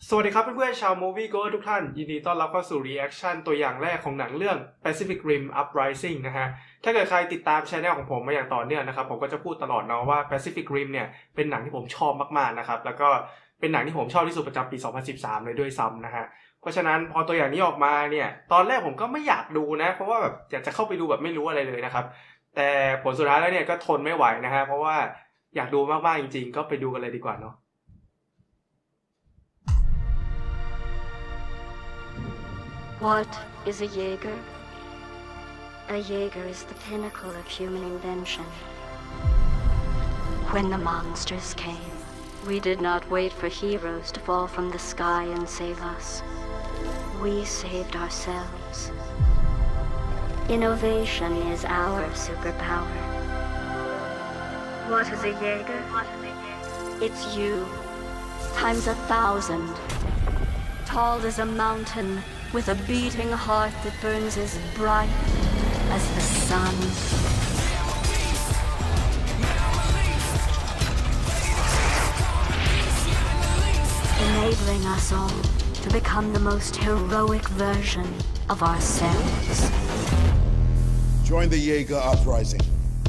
สวัสดีครับเพื่อนๆชาว Movie Go ทุกท่านยินดีต้อนรับเข้าสู่ Reaction ตัวอย่างแรกของหนังเรื่อง Pacific Rim Uprising นะฮะถ้าเกิดใครติดตาม channel ของผมมาอย่างต่อเนื่องนะครับผมก็จะพูดตลอดเนาะว่า Pacific Rim เนี่ยเป็นหนังที่ผมชอบมากๆนะครับแล้วก็เป็นหนังที่ผมชอบที่สุดประจำปี 2013 เลยด้วยซ้ำนะฮะเพราะฉะนั้นพอตัวอย่างนี้ออกมาเนี่ยตอนแรกผมก็ไม่อยากดูนะเพราะว่าแบบอยากจะเข้าไปดูแบบไม่รู้อะไรเลยนะครับแต่ผลสุดท้ายแล้วเนี่ยก็ทนไม่ไหวนะฮะเพราะว่าอยากดูมากๆจริงๆก็ไปดูกันเลยดีกว่าเนาะ What is a Jaeger? A Jaeger is the pinnacle of human invention. When the monsters came, we did not wait for heroes to fall from the sky and save us. We saved ourselves. Innovation is our superpower. What is a Jaeger? It's you, times 1,000. Tall as a mountain, with a beating heart that burns as bright as the sun. Enabling us all to become the most heroic version of ourselves. Join the Jaeger Uprising.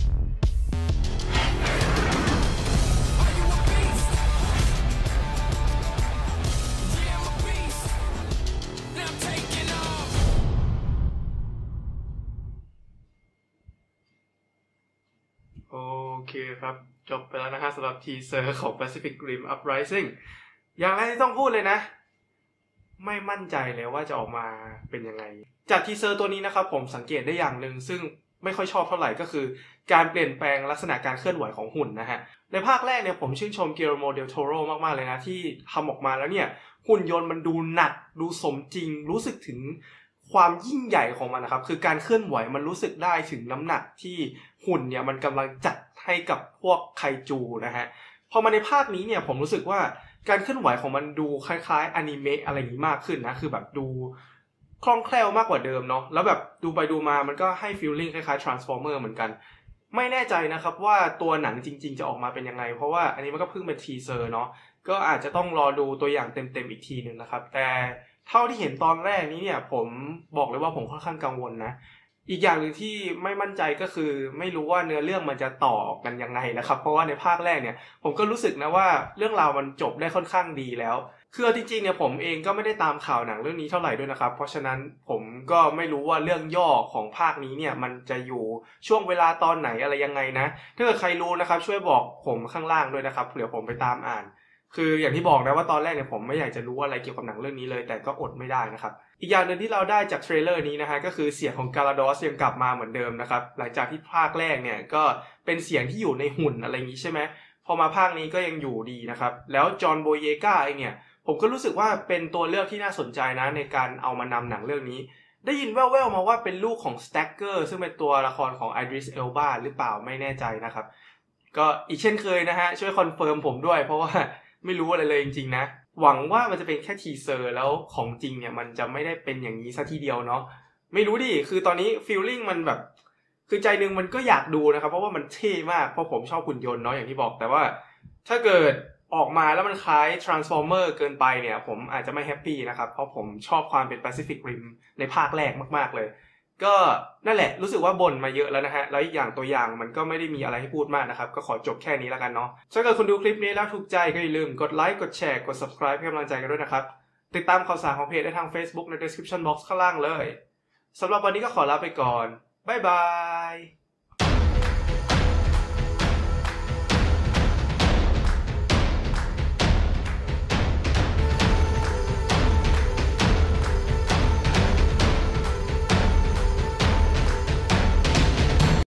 โอเคครับจบไปแล้วนะฮะสำหรับทีเซอร์ของ Pacific Rim Uprising อย่างแรกที่ต้องพูดเลยนะไม่มั่นใจเลยว่าจะออกมาเป็นยังไงจากทีเซอร์ตัวนี้นะครับผมสังเกตได้อย่างหนึ่งซึ่งไม่ค่อยชอบเท่าไหร่ก็คือการเปลี่ยนแปลงลักษณะการเคลื่อนไหวของหุ่นนะฮะในภาคแรกเนี่ยผมชื่นชมกิลโม เดล โทโรมากๆเลยนะที่ทำออกมาแล้วเนี่ยหุ่นยนต์มันดูหนักดูสมจริงรู้สึกถึงความยิ่งใหญ่ของมันนะครับคือการเคลื่อนไหวมันรู้สึกได้ถึงน้ำหนักที่หุ่นเนี่ยมันกำลังจัดให้กับพวกไคจูนะฮะพอมาในภาคนี้เนี่ยผมรู้สึกว่าการเคลื่อนไหวของมันดูคล้ายๆอนิเมะอะไรอย่างนี้มากขึ้นนะคือแบบดูคล่องแคล่วมากกว่าเดิมเนาะแล้วแบบดูไปดูมามันก็ให้ฟีลลิ่งคล้ายๆ Transformer เหมือนกันไม่แน่ใจนะครับว่าตัวหนังจริงๆจะออกมาเป็นยังไงเพราะว่าอันนี้มันก็เพิ่งเป็นทีเซอร์เนาะก็อาจจะต้องรอดูตัวอย่างเต็มๆอีกทีนึงนะครับแต่เท่าที่เห็นตอนแรกนี้เนี่ยผมบอกเลยว่าผมค่อนข้างกังวลนะอีกอย่างหนึ่งที่ไม่มั่นใจก็คือไม่รู้ว่าเนื้อเรื่องมันจะต่อกันยังไงนะครับเพราะว่าในภาคแรกเนี่ยผมก็รู้สึกนะว่าเรื่องราวมันจบได้ค่อนข้างดีแล้วคือจริงๆเนี่ยผมเองก็ไม่ได้ตามข่าวหนังเรื่องนี้เท่าไหร่ด้วยนะครับเพราะฉะนั้นผมก็ไม่รู้ว่าเรื่องย่อของภาคนี้เนี่ยมันจะอยู่ช่วงเวลาตอนไหนอะไรยังไงนะถ้าเกิดใครรู้นะครับช่วยบอกผมข้างล่างด้วยนะครับเดี๋ยวผมไปตามอ่านคืออย่างที่บอกนะว่าตอนแรกเนี่ยผมไม่อยากจะรู้อะไรเกี่ยวกับหนังเรื่องนี้เลยแต่ก็อดไม่ได้นะครับอีกอย่างหนึ่งที่เราได้จากเทรลเลอร์นี้นะฮะก็คือเสียงของกาลาดอสยังกลับมาเหมือนเดิมนะครับหลังจากที่ภาคแรกเนี่ยก็เป็นเสียงที่อยู่ในหุ่นอะไรอย่างนี้ใช่ไหมพอมาภาคนี้ก็ยังอยู่ดีนะครับแล้วจอห์นโบเยกาเองเนี่ยผมก็รู้สึกว่าเป็นตัวเลือกที่น่าสนใจนะในการเอามานำหนังเรื่องนี้ได้ยินแว่วๆมาว่าเป็นลูกของสแต็กเกอร์ซึ่งเป็นตัวละครของไอดริสเอลบาหรือเปล่าไม่แน่ใจนะครับก็อีกเช่นเคยนะฮะช่วยคอนเฟิร์มผมด้วยเพราะว่าไม่รู้อะไรเลยจริงๆนะหวังว่ามันจะเป็นแค่ทีเซอร์แล้วของจริงเนี่ยมันจะไม่ได้เป็นอย่างนี้ซะทีเดียวเนาะไม่รู้ดิคือตอนนี้ฟีลลิ่งมันแบบคือใจนึงมันก็อยากดูนะครับเพราะว่ามันเท่มากเพราะผมชอบหุ่นยนต์เนาะอย่างที่บอกแต่ว่าถ้าเกิดออกมาแล้วมันคล้าย Transformer เกินไปเนี่ยผมอาจจะไม่แฮปปี้นะครับเพราะผมชอบความเป็น Pacific Rim ในภาคแรกมากๆเลยก็นั่นแหละรู้สึกว่าบ่นมาเยอะแล้วนะฮะแล้วอีกอย่างตัวอย่างมันก็ไม่ได้มีอะไรให้พูดมากนะครับก็ขอจบแค่นี้แล้วกันเนาะถ้าเกิดคุณดูคลิปนี้แล้วถูกใจก็อย่าลืมกดไลค์กดแชร์กด Subscribe ให้กำลังใจกันด้วยนะครับติดตามข่าวสารของเพจได้ทาง Facebook ใน Description Box ข้างล่างเลยสำหรับวันนี้ก็ขอลาไปก่อนบ๊ายบาย